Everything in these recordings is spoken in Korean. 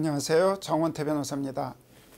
안녕하세요. 정원태 변호사입니다.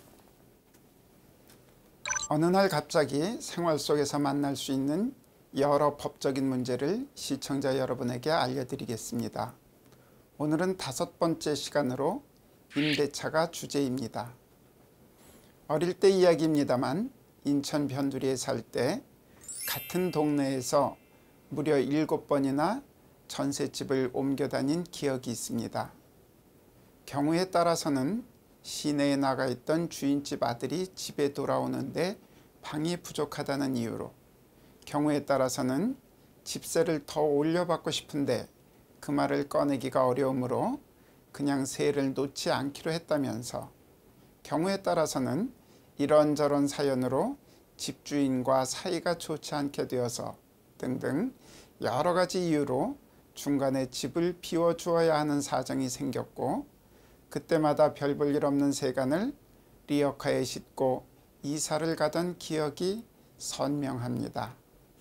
어느 날 갑자기 생활 속에서 만날 수 있는 여러 법적인 문제를 시청자 여러분에게 알려드리겠습니다. 오늘은 5번째 시간으로 임대차가 주제입니다. 어릴 때 이야기입니다만 인천 변두리에 살 때 같은 동네에서 무려 7번이나 전셋집을 옮겨 다닌 기억이 있습니다. 경우에 따라서는 시내에 나가 있던 주인집 아들이 집에 돌아오는데 방이 부족하다는 이유로, 경우에 따라서는 집세를 더 올려받고 싶은데 그 말을 꺼내기가 어려우므로 그냥 세를 놓지 않기로 했다면서, 경우에 따라서는 이런저런 사연으로 집주인과 사이가 좋지 않게 되어서 등등 여러 가지 이유로 중간에 집을 비워주어야 하는 사정이 생겼고, 그때마다 별 볼 일 없는 세간을 리어카에 싣고 이사를 가던 기억이 선명합니다.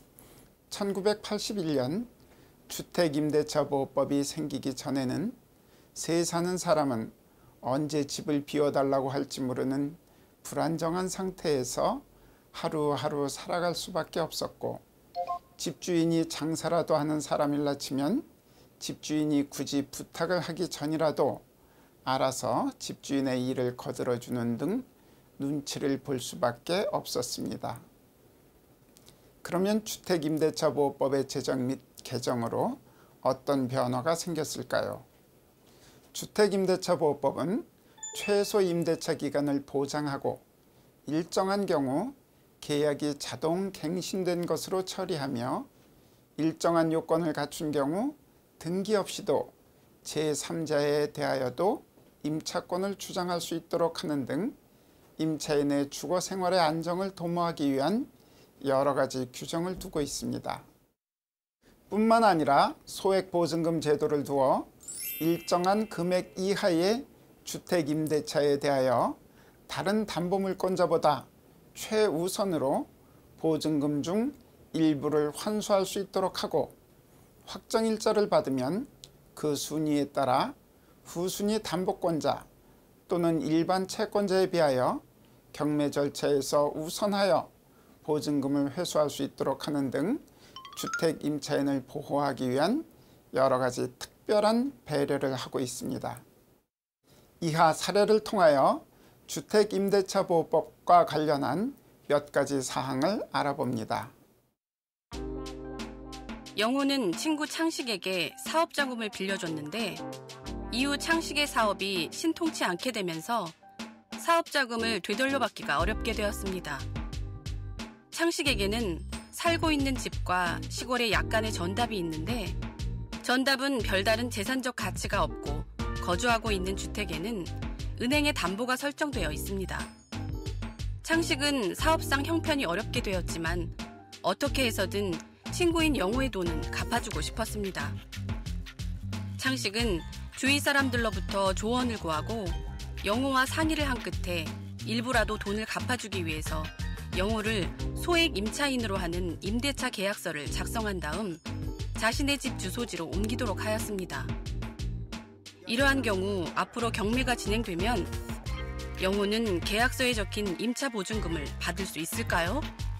1981년 주택임대차보호법이 생기기 전에는 세 사는 사람은 언제 집을 비워달라고 할지 모르는 불안정한 상태에서 하루하루 살아갈 수밖에 없었고, 집주인이 장사라도 하는 사람일라 치면 집주인이 굳이 부탁을 하기 전이라도 알아서 집주인의 일을 거들어주는 등 눈치를 볼 수밖에 없었습니다. 그러면 주택임대차보호법의 제정 및 개정으로 어떤 변화가 생겼을까요? 주택임대차보호법은 최소 임대차 기간을 보장하고 일정한 경우 계약이 자동 갱신된 것으로 처리하며, 일정한 요건을 갖춘 경우 등기 없이도 제3자에 대하여도 임차권을 주장할 수 있도록 하는 등 임차인의 주거생활의 안정을 도모하기 위한 여러 가지 규정을 두고 있습니다. 뿐만 아니라 소액보증금 제도를 두어 일정한 금액 이하의 주택임대차에 대하여 다른 담보물권자보다 최우선으로 보증금 중 일부를 환수할 수 있도록 하고, 확정일자를 받으면 그 순위에 따라 후순위 담보권자 또는 일반 채권자에 비하여 경매 절차에서 우선하여 보증금을 회수할 수 있도록 하는 등 주택 임차인을 보호하기 위한 여러 가지 특별한 배려를 하고 있습니다. 이하 사례를 통하여 주택임대차보호법과 관련한 몇 가지 사항을 알아봅니다. 영호는 친구 창식에게 사업자금을 빌려줬는데 이후 창식의 사업이 신통치 않게 되면서 사업자금을 되돌려받기가 어렵게 되었습니다. 창식에게는 살고 있는 집과 시골에 약간의 전답이 있는데, 전답은 별다른 재산적 가치가 없고 거주하고 있는 주택에는 은행의 담보가 설정되어 있습니다. 창식은 사업상 형편이 어렵게 되었지만 어떻게 해서든 친구인 영호의 돈은 갚아주고 싶었습니다. 창식은 주위 사람들로부터 조언을 구하고 영호와 상의를 한 끝에 일부라도 돈을 갚아주기 위해서 영호를 소액 임차인으로 하는 임대차 계약서를 작성한 다음 자신의 집 주소지로 옮기도록 하였습니다. 이러한 경우 앞으로 경매가 진행되면 영호는 계약서에 적힌 임차 보증금을 받을 수 있을까요?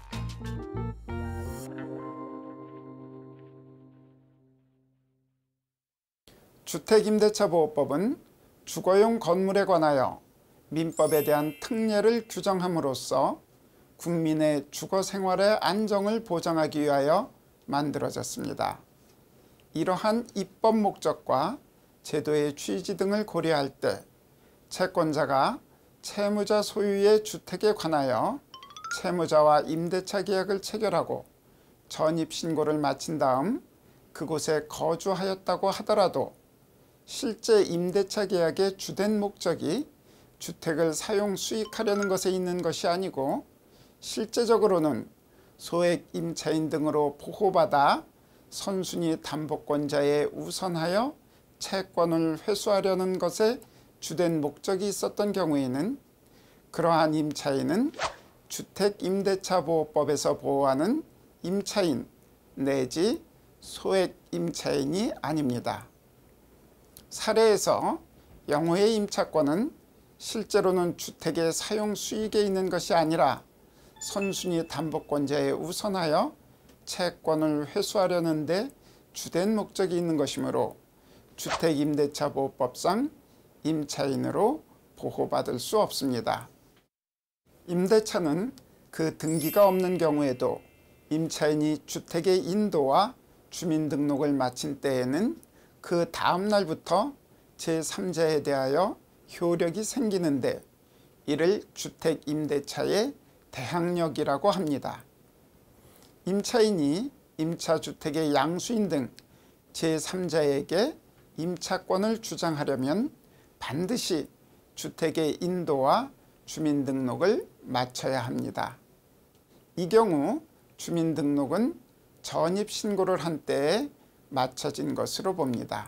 주택임대차보호법은 주거용 건물에 관하여 민법에 대한 특례를 규정함으로써 국민의 주거생활의 안정을 보장하기 위하여 만들어졌습니다. 이러한 입법 목적과 제도의 취지 등을 고려할 때 채권자가 채무자 소유의 주택에 관하여 채무자와 임대차 계약을 체결하고 전입신고를 마친 다음 그곳에 거주하였다고 하더라도 실제 임대차 계약의 주된 목적이 주택을 사용 수익하려는 것에 있는 것이 아니고 실제적으로는 소액 임차인 등으로 보호받아 선순위 담보권자에 우선하여 채권을 회수하려는 것에 주된 목적이 있었던 경우에는 그러한 임차인은 주택임대차보호법에서 보호하는 임차인 내지 소액 임차인이 아닙니다. 사례에서 영호의 임차권은 실제로는 주택의 사용 수익에 있는 것이 아니라 선순위 담보권자에 우선하여 채권을 회수하려는 데 주된 목적이 있는 것이므로 주택임대차보호법상 임차인으로 보호받을 수 없습니다. 임대차는 그 등기가 없는 경우에도 임차인이 주택의 인도와 주민등록을 마친 때에는 그 다음 날부터 제3자에 대하여 효력이 생기는데 이를 주택임대차의 대항력이라고 합니다. 임차인이 임차주택의 양수인 등 제3자에게 임차권을 주장하려면 반드시 주택의 인도와 주민등록을 마쳐야 합니다. 이 경우 주민등록은 전입신고를 한 때에 마쳐진 것으로 봅니다.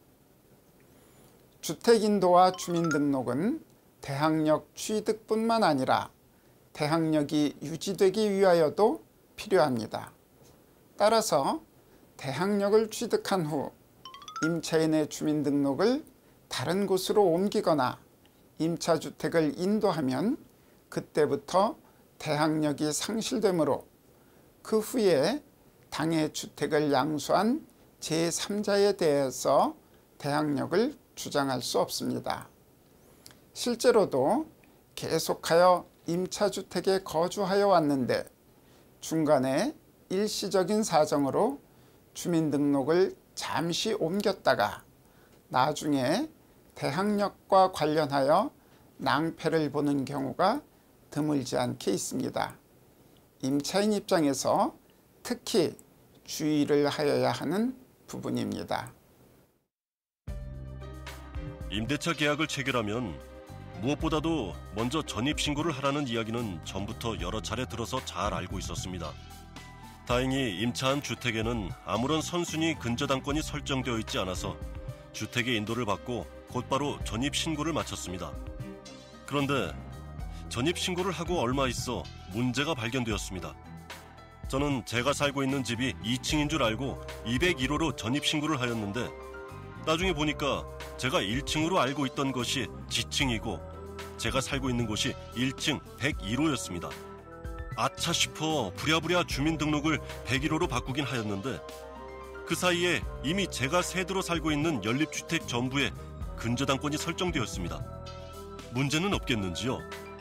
주택인도와 주민등록은 대항력 취득뿐만 아니라 대항력이 유지되기 위하여도 필요합니다. 따라서 대항력을 취득한 후 임차인의 주민등록을 다른 곳으로 옮기거나 임차주택을 인도하면 그때부터 대항력이 상실되므로 그 후에 당해 주택을 양수한 제3자에 대해서 대항력을 주장할 수 없습니다. 실제로도 계속하여 임차주택에 거주하여 왔는데 중간에 일시적인 사정으로 주민등록을 잠시 옮겼다가 나중에 대항력과 관련하여 낭패를 보는 경우가 드물지 않게 있습니다. 임차인 입장에서 특히 주의를 하여야 하는 부분입니다. 임대차 계약을 체결하면 무엇보다도 먼저 전입신고를 하라는 이야기는 전부터 여러 차례 들어서 잘 알고 있었습니다. 다행히 임차한 주택에는 아무런 선순위 근저당권이 설정되어 있지 않아서 주택의 인도를 받고 곧바로 전입신고를 마쳤습니다. 그런데 전입신고를 하고 얼마 있어 문제가 발견되었습니다. 저는 제가 살고 있는 집이 2층인 줄 알고 201호로 전입신고를 하였는데 나중에 보니까 제가 1층으로 알고 있던 것이 지층이고 제가 살고 있는 곳이 1층 101호였습니다. 아차 싶어 부랴부랴 주민등록을 101호로 바꾸긴 하였는데 그 사이에 이미 제가 세대로 살고 있는 연립주택 전부에 근저당권이 설정되었습니다. 문제는 없겠는지요?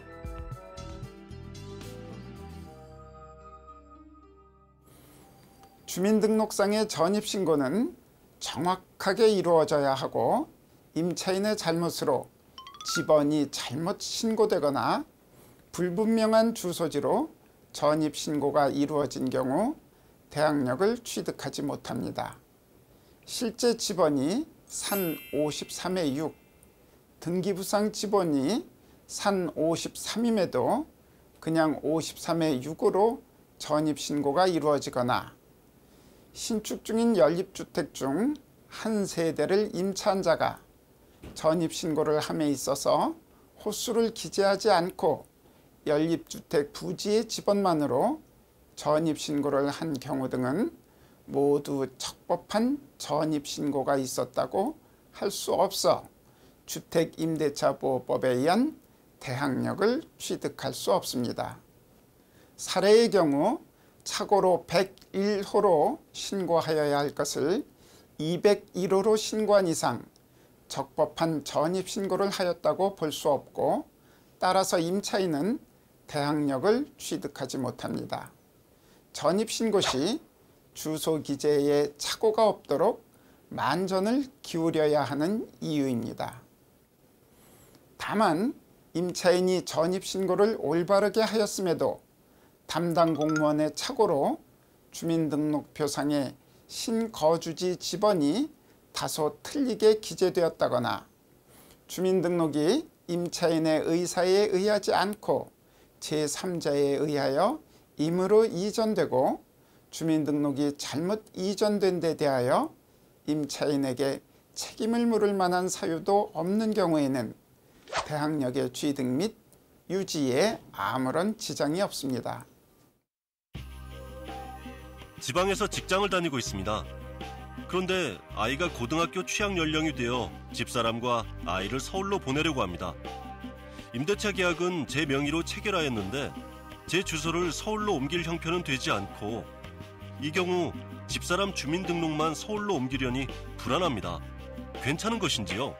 주민등록상의 전입신고는 정확하게 이루어져야 하고 임차인의 잘못으로 집원이 잘못 신고되거나 불분명한 주소지로 전입신고가 이루어진 경우 대항력을 취득하지 못합니다. 실제 집원이 산 53의 6, 등기부상 집원이 산 53임에도 그냥 53의 6으로 전입신고가 이루어지거나 신축 중인 연립주택 중 한 세대를 임차한 자가 전입신고를 함에 있어서 호수를 기재하지 않고 연립주택 부지의 집원만으로 전입신고를 한 경우 등은 모두 적법한 전입신고가 있었다고 할 수 없어 주택임대차보호법에 의한 대항력을 취득할 수 없습니다. 사례의 경우 착오로 101호로 신고하여야 할 것을 201호로 신고한 이상 적법한 전입신고를 하였다고 볼 수 없고 따라서 임차인은 대항력을 취득하지 못합니다. 전입신고 시 주소 기재에 착오가 없도록 만전을 기울여야 하는 이유입니다. 다만 임차인이 전입신고를 올바르게 하였음에도 담당 공무원의 착오로 주민등록표상에 신거주지 집원이 다소 틀리게 기재되었다거나 주민등록이 임차인의 의사에 의하지 않고 제3자에 의하여 임의로 이전되고 주민등록이 잘못 이전된 데 대하여 임차인에게 책임을 물을 만한 사유도 없는 경우에는 대항력의 취득 및 유지에 아무런 지장이 없습니다. 지방에서 직장을 다니고 있습니다. 그런데 아이가 고등학교 취학 연령이 되어 집사람과 아이를 서울로 보내려고 합니다. 임대차 계약은 제 명의로 체결하였는데 제 주소를 서울로 옮길 형편은 되지 않고 이 경우 집사람 주민등록만 서울로 옮기려니 불안합니다. 괜찮은 것인지요?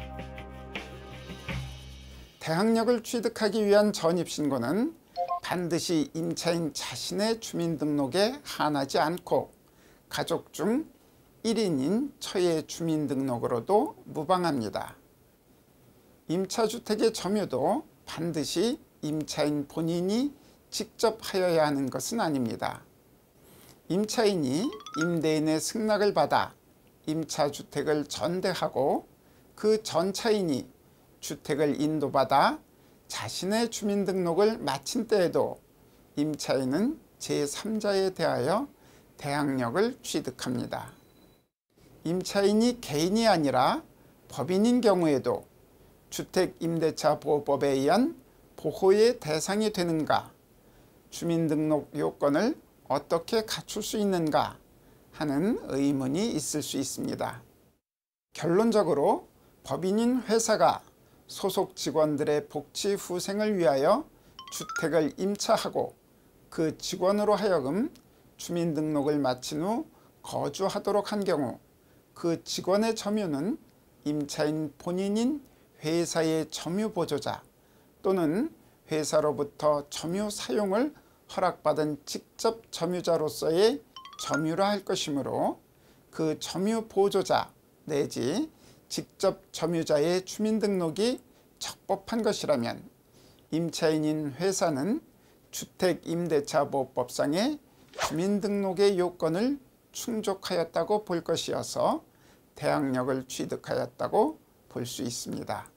대항력을 취득하기 위한 전입신고는 반드시 임차인 자신의 주민등록에 한하지 않고 가족 중 1인인 처의 주민등록으로도 무방합니다. 임차주택의 점유도 반드시 임차인 본인이 직접 하여야 하는 것은 아닙니다. 임차인이 임대인의 승낙을 받아 임차주택을 전대하고 그 전차인이 주택을 인도받아 자신의 주민등록을 마친 때에도 임차인은 제3자에 대하여 대항력을 취득합니다. 임차인이 개인이 아니라 법인인 경우에도 주택임대차보호법에 의한 보호의 대상이 되는가, 주민등록 요건을 어떻게 갖출 수 있는가 하는 의문이 있을 수 있습니다. 결론적으로 법인인 회사가 소속 직원들의 복지 후생을 위하여 주택을 임차하고 그 직원으로 하여금 주민등록을 마친 후 거주하도록 한 경우 그 직원의 점유는 임차인 본인인 회사의 점유보조자 또는 회사로부터 점유 사용을 허락받은 직접 점유자로서의 점유라 할 것이므로 그 점유보조자 내지 직접 점유자의 주민등록이 적법한 것이라면 임차인인 회사는 주택임대차보호법상의 주민등록의 요건을 충족하였다고 볼 것이어서 대항력을 취득하였다고 볼 수 있습니다.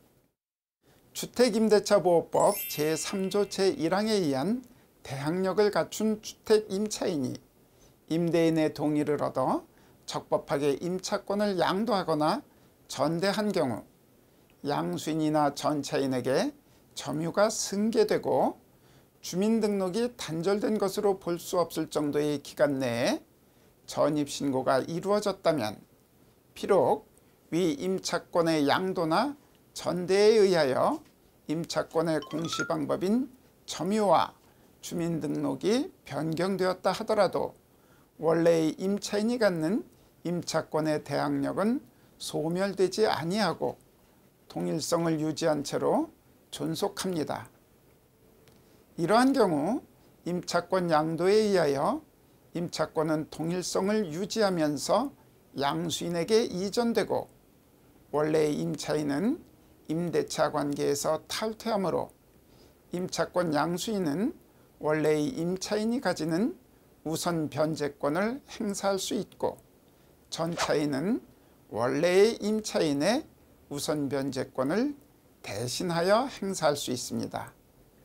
주택임대차보호법 제3조 제1항에 의한 대항력을 갖춘 주택임차인이 임대인의 동의를 얻어 적법하게 임차권을 양도하거나 전대한 경우 양수인이나 전차인에게 점유가 승계되고 주민등록이 단절된 것으로 볼 수 없을 정도의 기간 내에 전입신고가 이루어졌다면 비록 위 임차권의 양도나 전대에 의하여 임차권의 공시방법인 점유와 주민등록이 변경되었다 하더라도 원래의 임차인이 갖는 임차권의 대항력은 소멸되지 아니하고 동일성을 유지한 채로 존속합니다. 이러한 경우 임차권 양도에 의하여 임차권은 동일성을 유지하면서 양수인에게 이전되고 원래의 임차인은 임대차 관계에서 탈퇴하므로 임차권 양수인은 원래의 임차인이 가지는 우선 변제권을 행사할 수 있고 전차인은 원래의 임차인의 우선 변제권을 대신하여 행사할 수 있습니다.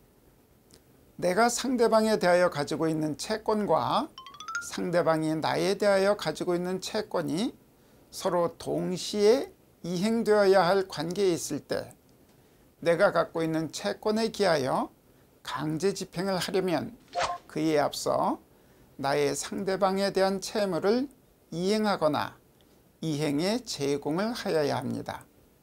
내가 상대방에 대하여 가지고 있는 채권과 상대방이 나에 대하여 가지고 있는 채권이 서로 동시에 이행되어야 할 관계에 있을 때 내가 갖고 있는 채권에 기하여 강제 집행을 하려면 그에 앞서 나의 상대방에 대한 채무를 이행하거나 이행에 제공을 하여야 합니다.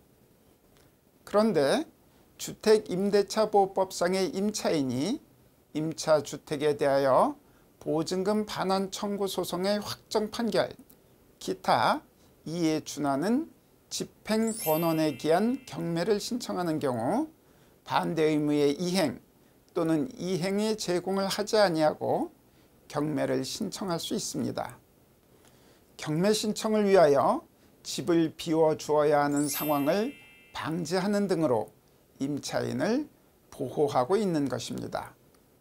그런데 주택임대차보호법상의 임차인이 임차주택에 대하여 보증금 반환 청구 소송의 확정 판결, 기타 이에 준하는 집행본원에 기한 경매를 신청하는 경우 반대 의무의 이행 또는 이행의 제공을 하지 아니하고 경매를 신청할 수 있습니다. 경매 신청을 위하여 집을 비워주어야 하는 상황을 방지하는 등으로 임차인을 보호하고 있는 것입니다.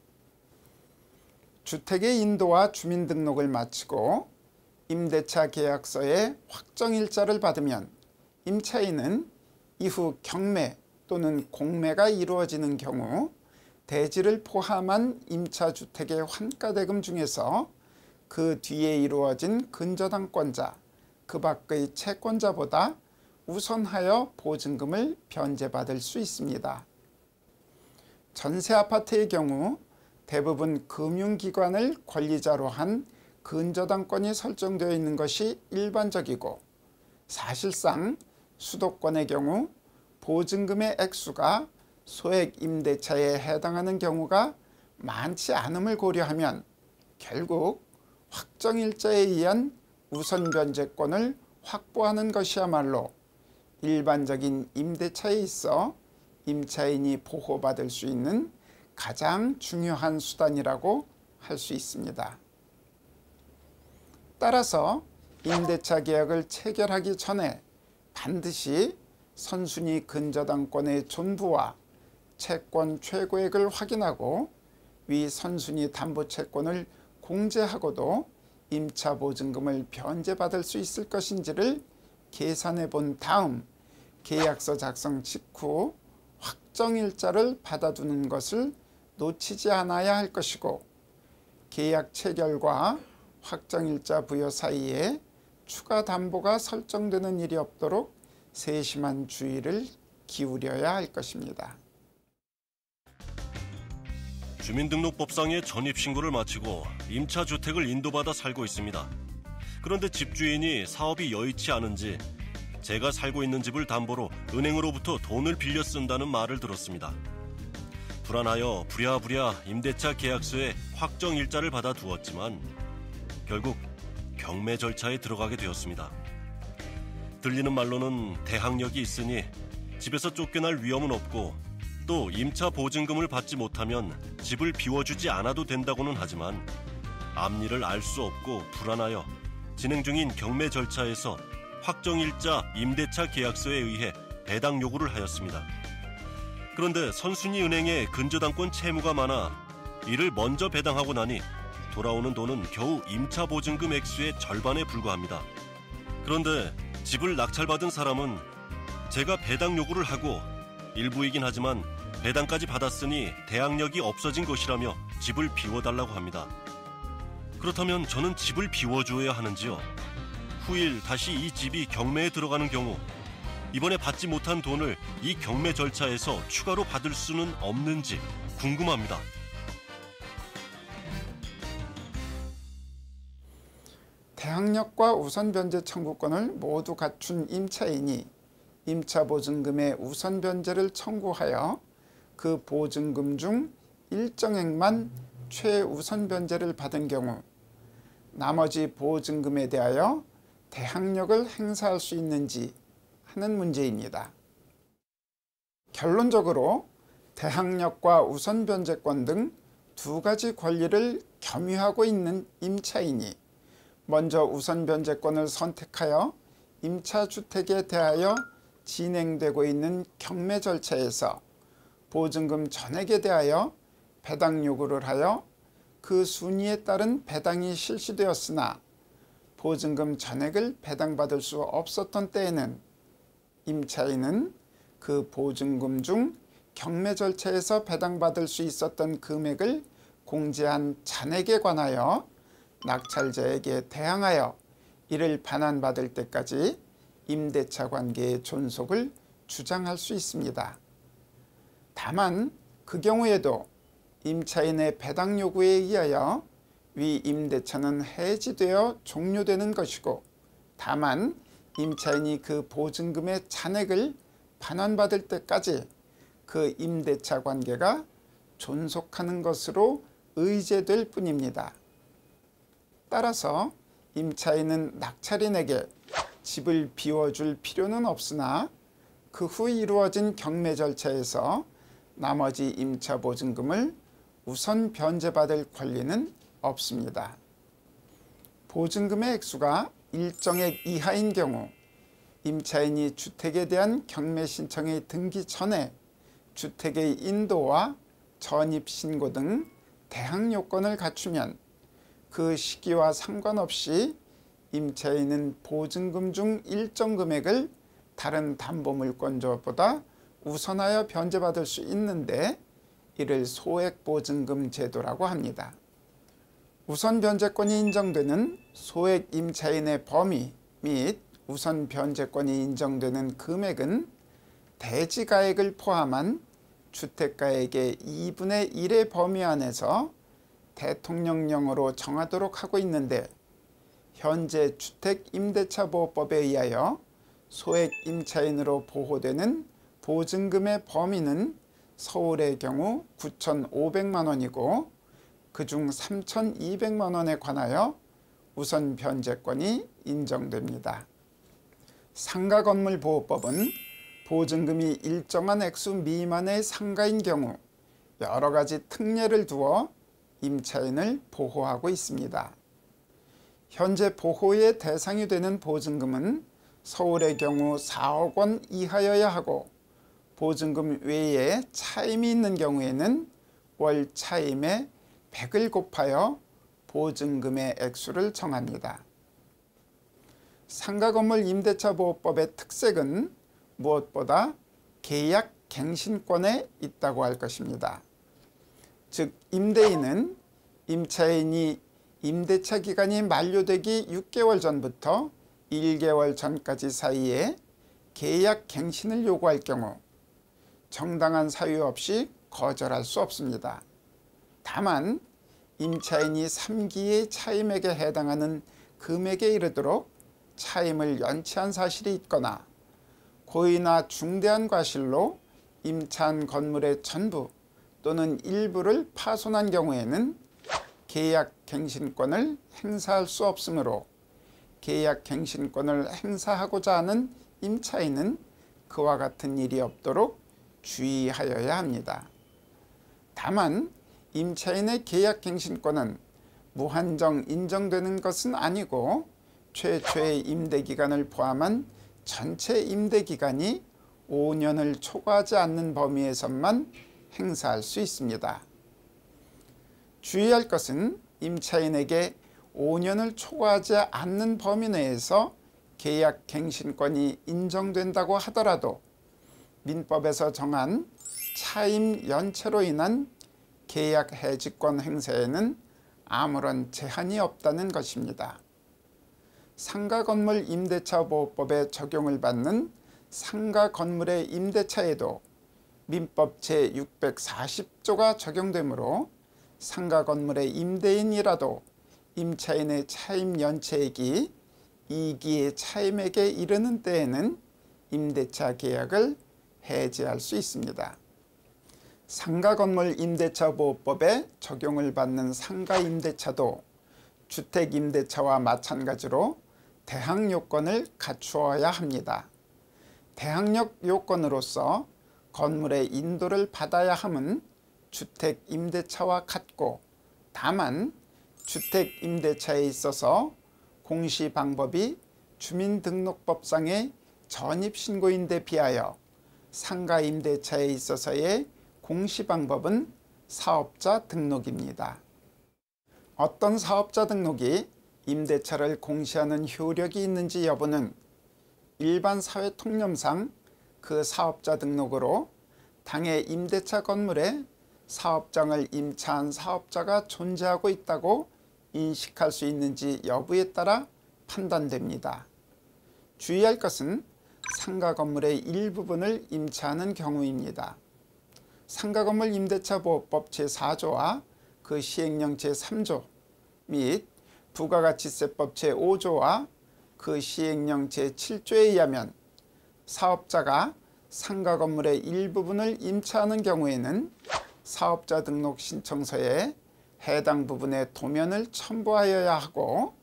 주택의 인도와 주민등록을 마치고 임대차 계약서의 확정일자를 받으면 임차인은 이후 경매 또는 공매가 이루어지는 경우 대지를 포함한 임차주택의 환가대금 중에서 그 뒤에 이루어진 근저당권자, 그 밖의 채권자보다 우선하여 보증금을 변제받을 수 있습니다. 전세아파트의 경우 대부분 금융기관을 권리자로 한 근저당권이 설정되어 있는 것이 일반적이고, 사실상 수도권의 경우 보증금의 액수가 소액 임대차에 해당하는 경우가 많지 않음을 고려하면 결국 확정일자에 의한 우선 변제권을 확보하는 것이야말로 일반적인 임대차에 있어 임차인이 보호받을 수 있는 가장 중요한 수단이라고 할 수 있습니다. 따라서 임대차 계약을 체결하기 전에 반드시 선순위 근저당권의 존부와 채권 최고액을 확인하고 위 선순위 담보채권을 공제하고도 임차보증금을 변제받을 수 있을 것인지를 계산해 본 다음 계약서 작성 직후 확정일자를 받아두는 것을 놓치지 않아야 할 것이고, 계약 체결과 확정일자 부여 사이에 추가 담보가 설정되는 일이 없도록 세심한 주의를 기울여야 할 것입니다. 주민등록법상의 전입신고를 마치고 임차주택을 인도받아 살고 있습니다. 그런데 집주인이 사업이 여의치 않은지 제가 살고 있는 집을 담보로 은행으로부터 돈을 빌려 쓴다는 말을 들었습니다. 불안하여 부랴부랴 임대차 계약서에 확정일자를 받아 두었지만 결국 경매 절차에 들어가게 되었습니다. 들리는 말로는 대항력이 있으니 집에서 쫓겨날 위험은 없고, 또 임차 보증금을 받지 못하면 집을 비워주지 않아도 된다고는 하지만 앞일을 알 수 없고 불안하여 진행 중인 경매 절차에서 확정일자 임대차 계약서에 의해 배당 요구를 하였습니다. 그런데 선순위 은행에 근저당권 채무가 많아 이를 먼저 배당하고 나니 돌아오는 돈은 겨우 임차 보증금 액수의 절반에 불과합니다. 그런데 집을 낙찰받은 사람은 제가 배당 요구를 하고 일부이긴 하지만 배당까지 받았으니 대항력이 없어진 것이라며 집을 비워달라고 합니다. 그렇다면 저는 집을 비워줘야 하는지요? 후일 다시 이 집이 경매에 들어가는 경우 이번에 받지 못한 돈을 이 경매 절차에서 추가로 받을 수는 없는지 궁금합니다. 대항력과 우선변제 청구권을 모두 갖춘 임차인이 임차보증금의 우선변제를 청구하여 그 보증금 중 일정액만 최우선변제를 받은 경우 나머지 보증금에 대하여 대항력을 행사할 수 있는지 하는 문제입니다. 결론적으로 대항력과 우선변제권 등 두 가지 권리를 겸유하고 있는 임차인이 먼저 우선변제권을 선택하여 임차주택에 대하여 진행되고 있는 경매 절차에서 보증금 전액에 대하여 배당 요구를 하여 그 순위에 따른 배당이 실시되었으나 보증금 전액을 배당받을 수 없었던 때에는 임차인은 그 보증금 중 경매 절차에서 배당받을 수 있었던 금액을 공제한 잔액에 관하여 낙찰자에게 대항하여 이를 반환받을 때까지 임대차 관계의 존속을 주장할 수 있습니다. 다만 그 경우에도 임차인의 배당 요구에 의하여 위 임대차는 해지되어 종료되는 것이고, 다만 임차인이 그 보증금의 잔액을 반환받을 때까지 그 임대차 관계가 존속하는 것으로 의제될 뿐입니다. 따라서 임차인은 낙찰인에게 집을 비워줄 필요는 없으나 그 후 이루어진 경매 절차에서 나머지 임차 보증금을 우선 변제받을 권리는 없습니다. 보증금의 액수가 일정액 이하인 경우 임차인이 주택에 대한 경매 신청에 등기 전에 주택의 인도와 전입신고 등 대항 요건을 갖추면 그 시기와 상관없이 임차인은 보증금 중 일정 금액을 다른 담보물권자보다 우선하여 변제받을 수 있는데 이를 소액보증금 제도라고 합니다. 우선 변제권이 인정되는 소액 임차인의 범위 및 우선 변제권이 인정되는 금액은 대지가액을 포함한 주택가액의 2분의 1의 범위 안에서 대통령령으로 정하도록 하고 있는데, 현재 주택임대차보호법에 의하여 소액 임차인으로 보호되는 보증금의 범위는 서울의 경우 9,500만 원이고 그중 3,200만 원에 관하여 우선 변제권이 인정됩니다. 상가건물보호법은 보증금이 일정한 액수 미만의 상가인 경우 여러 가지 특례를 두어 임차인을 보호하고 있습니다. 현재 보호의 대상이 되는 보증금은 서울의 경우 4억 원 이하여야 하고 보증금 외에 차임이 있는 경우에는 월 차임의 100을 곱하여 보증금의 액수를 정합니다. 상가건물 임대차보호법의 특색은 무엇보다 계약갱신권에 있다고 할 것입니다. 즉 임대인은 임차인이 임대차 기간이 만료되기 6개월 전부터 1개월 전까지 사이에 계약갱신을 요구할 경우 정당한 사유 없이 거절할 수 없습니다. 다만 임차인이 3기의 차임액에 해당하는 금액에 이르도록 차임을 연체한 사실이 있거나 고의나 중대한 과실로 임차한 건물의 전부 또는 일부를 파손한 경우에는 계약갱신권을 행사할 수 없으므로 계약갱신권을 행사하고자 하는 임차인은 그와 같은 일이 없도록 주의하여야 합니다. 다만 임차인의 계약갱신권은 무한정 인정되는 것은 아니고 최초의 임대기간을 포함한 전체 임대기간이 5년을 초과하지 않는 범위에서만 행사할 수 있습니다. 주의할 것은 임차인에게 5년을 초과하지 않는 범위 내에서 계약갱신권이 인정된다고 하더라도 민법에서 정한 차임 연체로 인한 계약 해지권 행사에는 아무런 제한이 없다는 것입니다. 상가건물 임대차보호법에 적용을 받는 상가건물의 임대차에도 민법 제640조가 적용되므로 상가건물의 임대인이라도 임차인의 차임 연체액이 2기의 차임액에 이르는 때에는 임대차 계약을 해지할 수 있습니다. 상가건물 임대차보호법에 적용을 받는 상가임대차도 주택임대차와 마찬가지로 대항요건을 갖추어야 합니다. 대항력 요건으로서 건물의 인도를 받아야 함은 주택임대차와 같고 다만 주택임대차에 있어서 공시방법이 주민등록법상의 전입신고인데 비하여 상가임대차에 있어서의 공시방법은 사업자 등록입니다. 어떤 사업자 등록이 임대차를 공시하는 효력이 있는지 여부는 일반 사회 통념상 그 사업자 등록으로 당해 임대차 건물에 사업장을 임차한 사업자가 존재하고 있다고 인식할 수 있는지 여부에 따라 판단됩니다. 주의할 것은 상가 건물의 일부분을 임차하는 경우입니다. 상가건물 임대차보호법 제4조와 그 시행령 제3조 및 부가가치세법 제5조와 그 시행령 제7조에 의하면 사업자가 상가건물의 일부분을 임차하는 경우에는 사업자 등록 신청서에 해당 부분의 도면을 첨부하여야 하고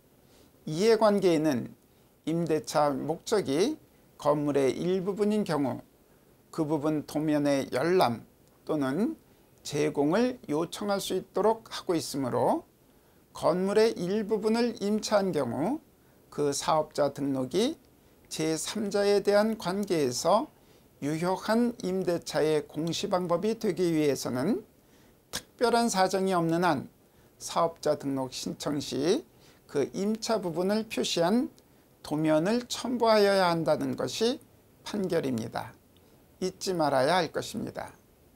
이해관계인은 임대차 목적이 건물의 일부분인 경우 그 부분 도면의 열람 또는 제공을 요청할 수 있도록 하고 있으므로 건물의 일부분을 임차한 경우 그 사업자 등록이 제3자에 대한 관계에서 유효한 임대차의 공시방법이 되기 위해서는 특별한 사정이 없는 한 사업자 등록 신청 시 그 임차 부분을 표시한 도면을 첨부하여야 한다는 것이 판결입니다. 잊지 말아야 할 것입니다.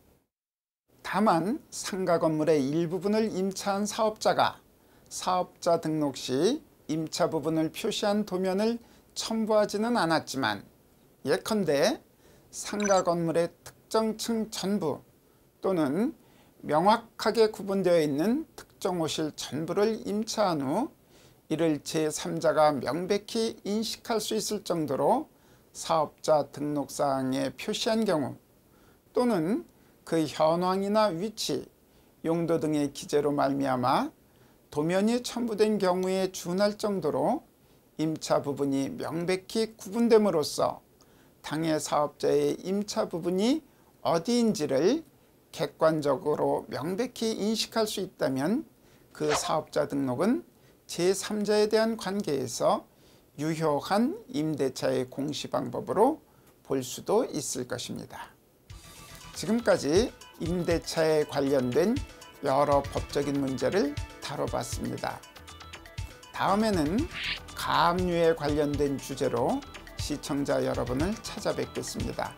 다만 상가 건물의 일부분을 임차한 사업자가 사업자 등록 시 임차 부분을 표시한 도면을 첨부하지는 않았지만 예컨대 상가 건물의 특정 층 전부 또는 명확하게 구분되어 있는 특정 호실 전부를 임차한 후 이를 제3자가 명백히 인식할 수 있을 정도로 사업자 등록사항에 표시한 경우 또는 그 현황이나 위치, 용도 등의 기재로 말미암아 도면이 첨부된 경우에 준할 정도로 임차 부분이 명백히 구분됨으로써 당해 사업자의 임차 부분이 어디인지를 객관적으로 명백히 인식할 수 있다면 그 사업자 등록은 제3자에 대한 관계에서 유효한 임대차의 공시 방법으로 볼 수도 있을 것입니다. 지금까지 임대차에 관련된 여러 법적인 문제를 다뤄봤습니다. 다음에는 가압류에 관련된 주제로 시청자 여러분을 찾아뵙겠습니다.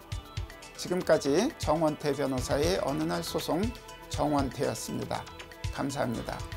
지금까지 정원태 변호사의 어느 날 소송 정원태였습니다. 감사합니다.